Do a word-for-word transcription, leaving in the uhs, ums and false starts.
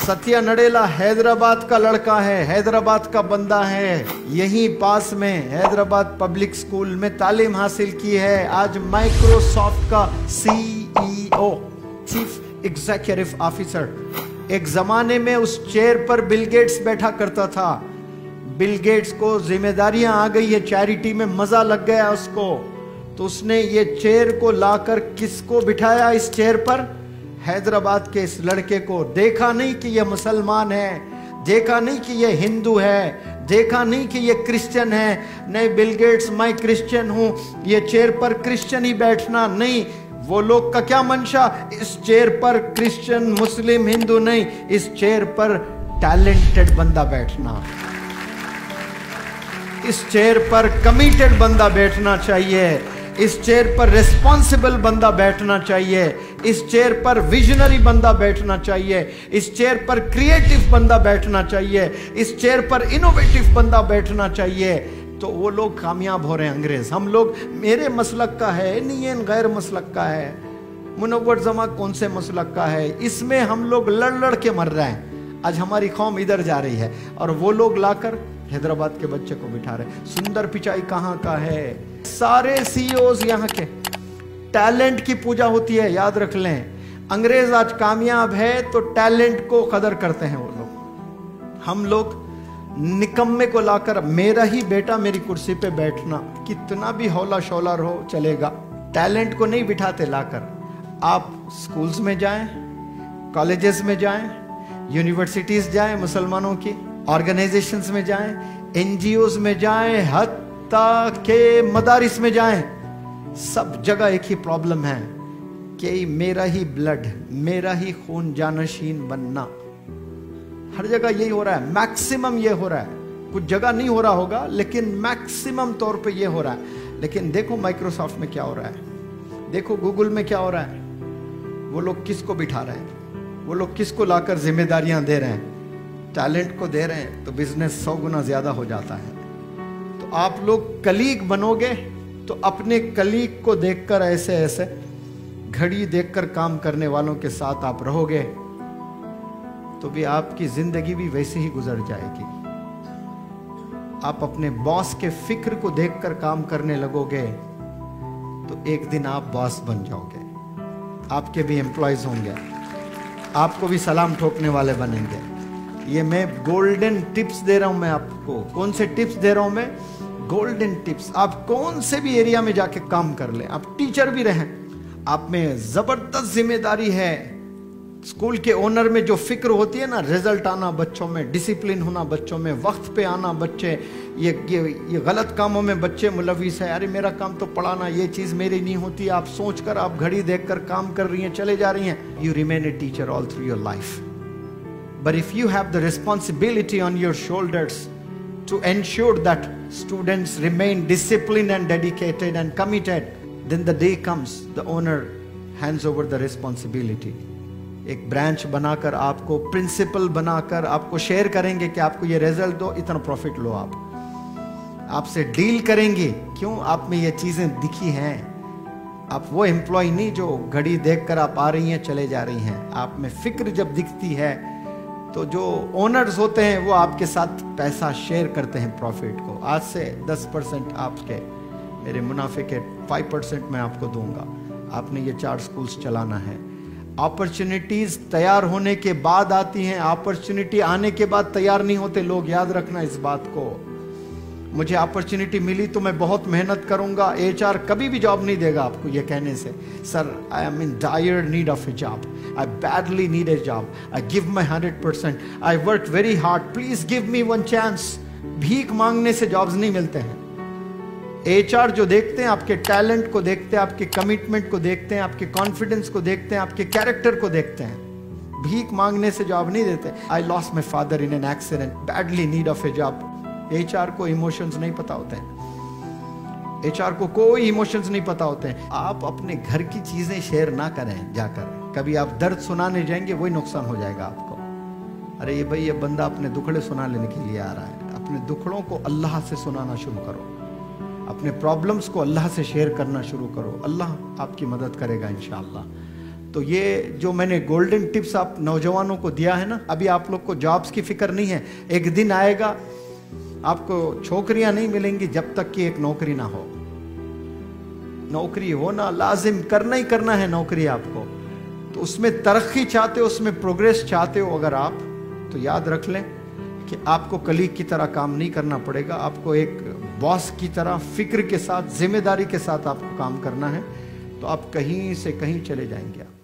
सत्या नडेला हैदराबाद का लड़का है, हैदराबाद का बंदा है, यहीं पास में हैदराबाद पब्लिक स्कूल में तालीम हासिल की है। आज माइक्रोसॉफ्ट का सीईओ, चीफ एग्जीक्यूटिव ऑफिसर। एक जमाने में उस चेयर पर बिल गेट्स बैठा करता था। बिल गेट्स को जिम्मेदारियां आ गई है चैरिटी में, मजा लग गया उसको, तो उसने ये चेयर को लाकर किसको बिठाया इस चेयर पर? हैदराबाद के इस लड़के को। देखा नहीं कि ये मुसलमान है, देखा नहीं कि ये हिंदू है, देखा नहीं कि ये क्रिश्चियन है। नहीं बिल गेट्स, मैं क्रिश्चियन हूं, ये चेयर पर क्रिश्चियन ही बैठना नहीं। वो लोग का क्या मंशा? इस चेयर पर क्रिश्चियन, मुस्लिम, हिंदू नहीं, इस चेयर पर टैलेंटेड बंदा बैठना, इस चेयर पर कमिटेड बंदा बैठना चाहिए, इस चेयर पर रिस्पॉन्सिबल बंदा बैठना चाहिए, इस चेयर पर विजनरी बंदा बैठना चाहिए, इस चेयर पर क्रिएटिव बंदा बैठना चाहिए, इस चेयर पर इनोवेटिव बंदा बैठना चाहिए। तो वो लोग कामयाब हो रहे हैं अंग्रेज। हम लोग मेरे मसलक का है, नहीं गैर मसलक का है, मुनव्वर जमा कौन से मसलक का है, इसमें हम लोग लड़ लड़ के मर रहे हैं। आज हमारी कौम इधर जा रही है और वो लोग लाकर हैदराबाद के बच्चे को बिठा रहे। सुंदर पिचाई कहाँ का है? सारे सीईओज यहाँ के टैलेंट की पूजा होती है, याद रख लें। अंग्रेज आज कामयाब है तो टैलेंट को कदर करते हैं वो लोग। हम लोग निकम्मे को लाकर, मेरा ही बेटा मेरी कुर्सी पे बैठना, कितना भी हौला शौला हो चलेगा, टैलेंट को नहीं बिठाते लाकर। आप स्कूल्स में जाएं, कॉलेजेस में जाएं, यूनिवर्सिटीज जाएं, मुसलमानों की ऑर्गेनाइजेशंस में जाएं, एनजीओज में जाएं, हत्ता के मदारिस में जाएं, सब जगह एक ही प्रॉब्लम है कि मेरा ही ब्लड, मेरा ही खून जानशीन बनना। हर जगह यही हो रहा है, मैक्सिमम ये हो रहा है। कुछ जगह नहीं हो रहा होगा लेकिन मैक्सिमम तौर पे ये हो रहा है। लेकिन देखो माइक्रोसॉफ्ट में क्या हो रहा है, देखो गूगल में क्या हो रहा है। वो लोग किसको बिठा रहे हैं, वो लोग किसको लाकर जिम्मेदारियां दे रहे हैं? टैलेंट को दे रहे हैं, तो बिजनेस सौ गुना ज्यादा हो जाता है। तो आप लोग कलीग बनोगे तो अपने कलीग को देखकर, ऐसे ऐसे घड़ी देखकर काम करने वालों के साथ आप रहोगे तो भी आपकी जिंदगी भी वैसे ही गुजर जाएगी। आप अपने बॉस के फिक्र को देखकर काम करने लगोगे तो एक दिन आप बॉस बन जाओगे, आपके भी एम्प्लॉयज होंगे, आपको भी सलाम ठोकने वाले बनेंगे। ये मैं गोल्डन टिप्स दे रहा हूं मैं आपको। कौन से टिप्स दे रहा हूं मैं? Golden tips. आप कौन से भी एरिया में जाके काम कर लें, आप टीचर भी रहें, आप में जबरदस्त जिम्मेदारी है। स्कूल के ओनर में जो फिक्र होती है ना, रिजल्ट आना बच्चों में, डिसिप्लिन होना बच्चों में, वक्त पे आना बच्चे, ये ये ये गलत कामों में बच्चे मुलविस है। अरे मेरा काम तो पढ़ाना, ये चीज मेरी नहीं होती, आप सोचकर, आप घड़ी देखकर काम कर रही हैं, चले जा रही हैं। You remain a teacher all through your life, but if you have the responsibility on your shoulders to ensure that students remain disciplined and dedicated and committed, then the day comes the owner hands over the responsibility. एक branch बनाकर, आपको principal बनाकर आपको share करेंगे कि आपको ये result दो, इतना प्रॉफिट लो। आप आपसे डील करेंगे, क्यों? आप में ये चीजें दिखी हैं। आप वो एम्प्लॉय नहीं जो घड़ी देखकर आप आ रही हैं चले जा रही हैं। आप में फिक्र जब दिखती है तो जो ओनर्स होते हैं वो आपके साथ पैसा शेयर करते हैं, प्रॉफिट को। आज से दस परसेंट आपके, मेरे मुनाफे के फाइव परसेंट मैं आपको दूंगा। आपने ये चार स्कूल्स चलाना है। अपॉर्चुनिटीज तैयार होने के बाद आती हैं, अपॉर्चुनिटी आने के बाद तैयार नहीं होते लोग, याद रखना इस बात को। मुझे अपॉर्चुनिटी मिली तो मैं बहुत मेहनत करूंगा। एचआर कभी भी जॉब नहीं देगा आपको ये कहने से, sir I am in dire need of a job, I badly need a job, I give my hundred percent, I work very hard, please give me one chance. भीख मांगने से जॉब्स नहीं मिलते हैं। एचआर जो देखते हैं, आपके टैलेंट को देखते हैं, आपके कमिटमेंट को देखते हैं, आपके कॉन्फिडेंस को देखते हैं, आपके कैरेक्टर को देखते हैं। भीख मांगने से जॉब नहीं देते। I lost my father in an accident, badly need of a job. HR को इमोशंस नहीं पता होते हैं, एचआर को कोई इमोशंस नहीं पता होते हैं। आप अपने घर की चीजें शेयर ना करें जाकर, कभी आप दर्द सुनाने जाएंगे वही नुकसान हो जाएगा आपको। अरे ये भाई, ये बंदा अपने दुखड़े सुना लेने के लिए आ रहा है। अपने दुखड़ों को अल्लाह से सुनाना शुरू करो, अपने प्रॉब्लम्स को अल्लाह से शेयर करना शुरू करो, अल्लाह आपकी मदद करेगा इंशाअल्लाह। तो ये जो मैंने गोल्डन टिप्स आप नौजवानों को दिया है ना, अभी आप लोग को जॉब्स की फिक्र नहीं है। एक दिन आएगा आपको छोकरियां नहीं मिलेंगी जब तक कि एक नौकरी ना हो। नौकरी होना लाजिम, करना ही करना है नौकरी आपको। तो उसमें तरक्की चाहते हो, उसमें प्रोग्रेस चाहते हो अगर आप, तो याद रख लें कि आपको कलीग की तरह काम नहीं करना पड़ेगा। आपको एक बॉस की तरह फिक्र के साथ, जिम्मेदारी के साथ आपको काम करना है। तो आप कहीं से कहीं चले जाएंगे आप।